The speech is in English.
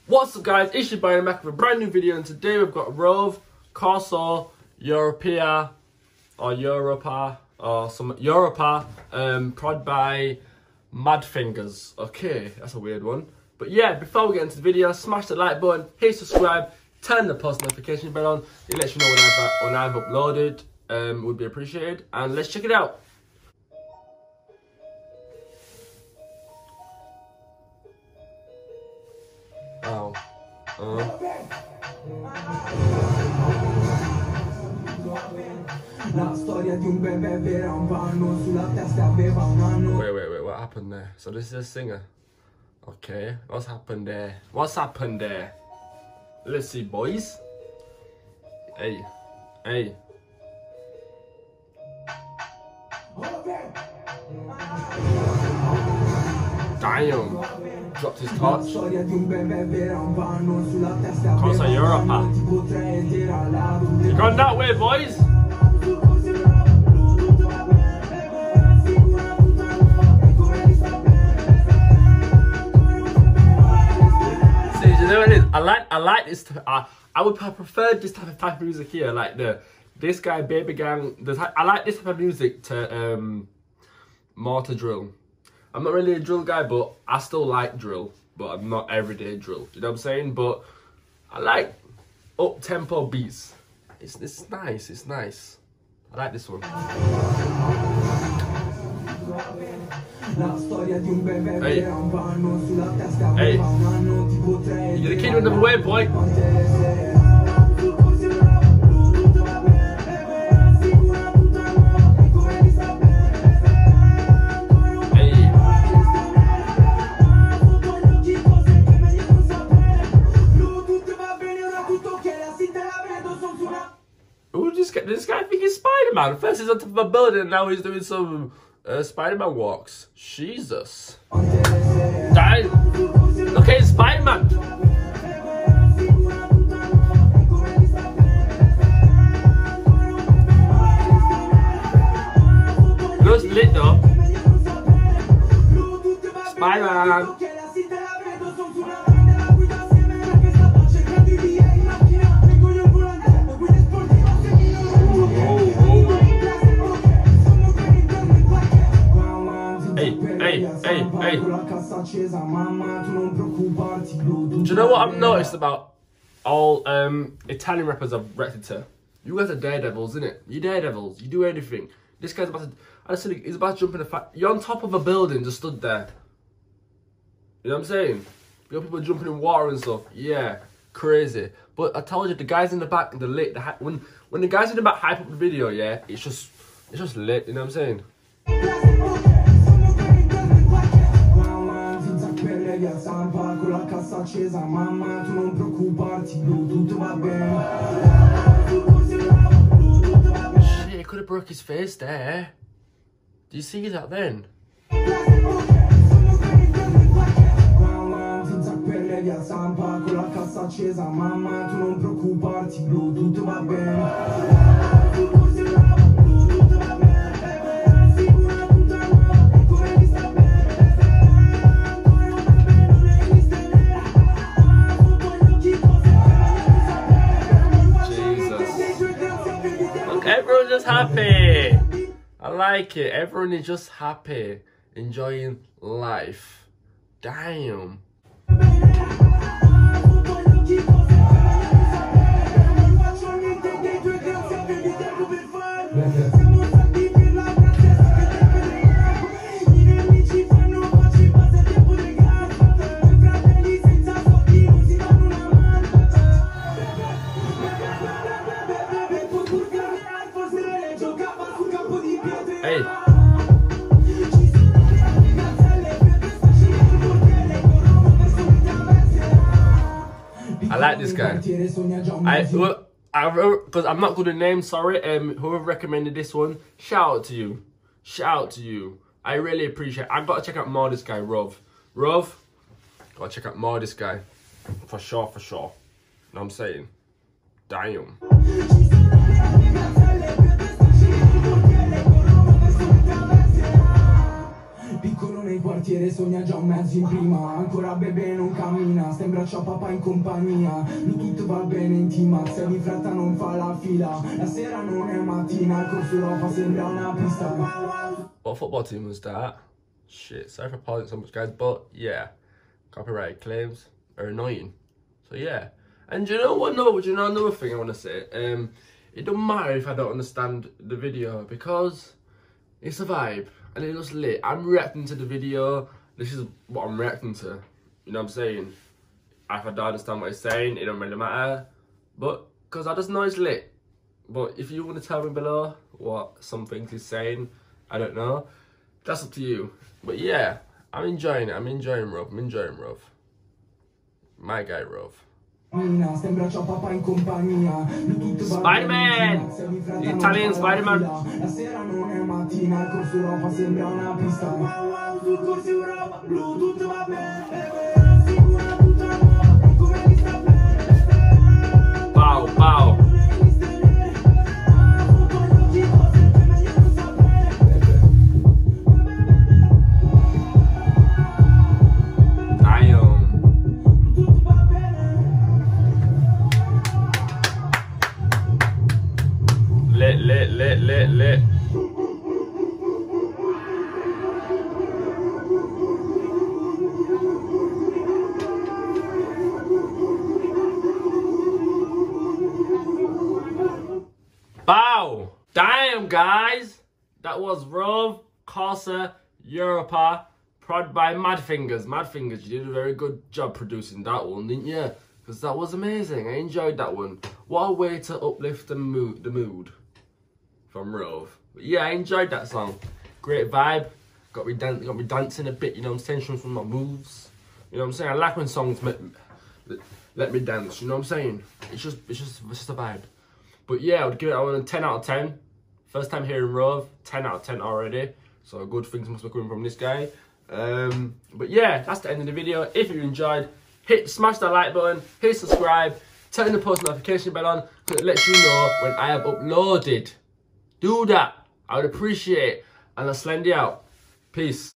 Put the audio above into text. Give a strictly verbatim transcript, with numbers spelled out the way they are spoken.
What's up guys, it's your boy back with a brand new video, and today we've got Rove, Corso, Europea, or Europa, or some Europa, um, prod by Mad Fingers. Okay, that's a weird one. But yeah, before we get into the video, smash the like button, hit subscribe, turn the post notification bell on. It lets you know when I've, when I've uploaded, um, would be appreciated. And let's check it out. Oh. Uh. Wait, wait, wait, what happened there? So this is a singer. Okay, what's happened there? What's happened there? Let's see, boys. Hey, hey. Damn. Dropped his touch. Cosa Europa. You gone that way, boys? See, you know what it is? I like, I like this. I, I would have preferred this type of type of music here, like the this guy, Baby Gang. The type, I like this type of music to um, more to drill. I'm not really a drill guy, but I still like drill. But I'm not everyday drill. You know what I'm saying? But I like up-tempo beats. It's, it's nice. It's nice. I like this one. Hey. Hey. You're the kid with the wave, boy. This guy think he's Spider-Man. First he's on top of a building, and now he's doing some uh, Spider-Man walks. Jesus. Damn. Okay, Spider-Man. Looks lit though. Spider-Man. Hey, hey, hey. Do you know what I've noticed about all um, Italian rappers I've reacted to? You guys are daredevils, innit? You daredevils. You do anything. This guy's about to... I just said he's about to jump in a fight. You're on top of a building, just stood there. You know what I'm saying? You got people jumping in water and stuff. Yeah, crazy. But I told you, the guys in the back, the lit. The when when the guys in the back hype up the video, yeah, it's just it's just lit. You know what I'm saying? Shit, he could have broke his face there. Do you see that then? Everyone's just happy. I like it. Everyone is just happy, enjoying life. Damn. Hey. I like this guy. I because I'm not good at names, sorry. Um, whoever recommended this one, shout out to you. Shout out to you. I really appreciate it. I've got to check out more of this guy, Rove. Rove, gotta check out more of this guy. For sure, for sure. You know what I'm saying? Damn. in quartiere sogna già un mezzo in prima. Ancora bebe non cammina, sta in braccio a papà in compagnia. Lui tutto va bene in team, se di fretta non fa la fila. La sera non è mattina, il corso Europa sembra una pista. What football team was that? Shit, sorry for pausing so much, guys, but yeah, copyright claims are annoying. So yeah, and do you know what? No, do you know another thing I want to say? Um, it don't matter if I don't understand the video because it's a vibe and it looks lit. I'm reacting to the video. This is what I'm reacting to. You know what I'm saying? If I don't understand what he's saying, it don't really matter. But because I just know it's lit. But if you want to tell me below what some things he's saying, I don't know. That's up to you. But yeah, I'm enjoying it. I'm enjoying Rove. I'm enjoying Rove. My guy Rove. Spider-Man! The Italian Spider-Man. La sera non è mattina, il corso Europa sembra una pista. Wow wow sul corso Europa, blu tutto va bene. Sicura tutta nuova, e come mi sta bene. Wow, wow. Lit, lit, lit, lit, lit. Bow! Damn, guys! That was Rove, Corsa, Europa, prod by Madfingers. Madfingers, you did a very good job producing that one, didn't you? Because that was amazing. I enjoyed that one. What a way to uplift the mood. The mood. From Rove. But yeah, I enjoyed that song. Great vibe. Got me, dan got me dancing a bit, you know what I'm saying? Showing from my moves. You know what I'm saying? I like when songs make, let me dance, you know what I'm saying? It's just, it's just, it's just a vibe. But yeah, I would give it a ten out of ten. First time hearing Rove, ten out of ten already. So good things must be coming from this guy. Um, but yeah, that's the end of the video. If you enjoyed, hit, smash that like button, hit subscribe, turn the post notification bell on, so it lets you know when I have uploaded. Do that. I would appreciate it. And I'll send you out. Peace.